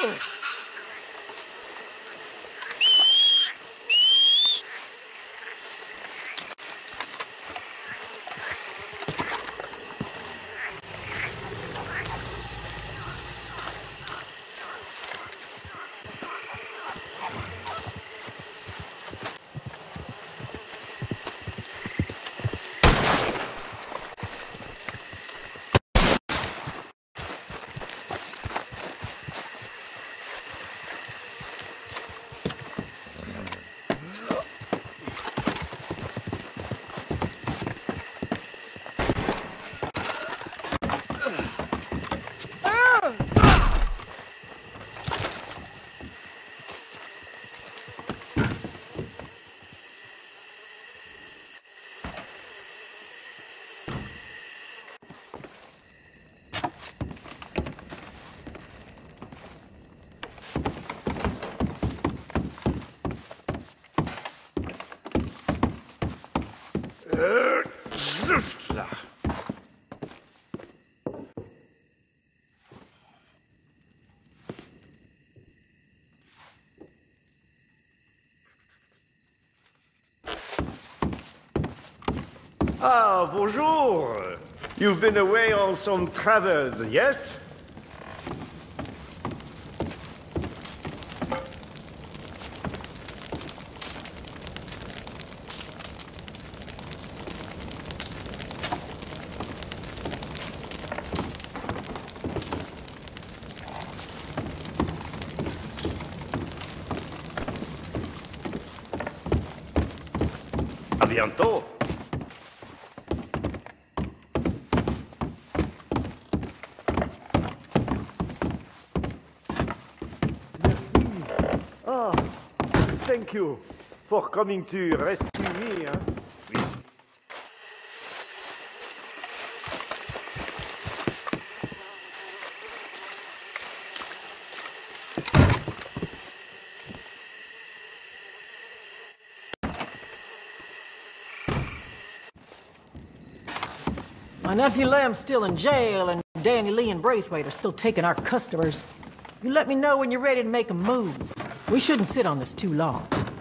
Juste là. Ah, bonjour. You've been away on some travels, yes? À bientôt. Ah, thank you for coming to rescue me, hein? Oui. My nephew Lem's still in jail, and Danny Lee and Braithwaite are still taking our customers. You let me know when you're ready to make a move. We shouldn't sit on this too long.